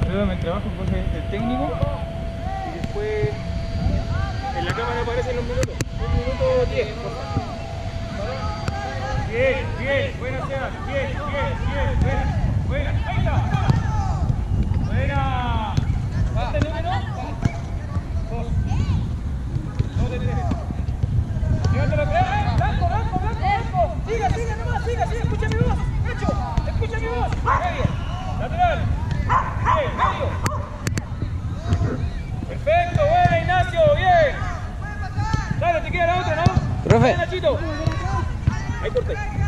Luego me trabajo con el técnico y después en la cámara aparecen los minutos. 1 minuto 10. Bien, bien, buena Seba, bien, buena, ahí está. Buena. ¿Este número? 2. 2 de 3. Llévatelo, blanco. Siga nomás, escucha mi voz, Nacho, escucha mi voz. Medio, lateral. Bien, medio. Perfecto, buena Ignacio, bien. Dale, te queda la otra, ¿no? Profe. Nachito. Ahí corté.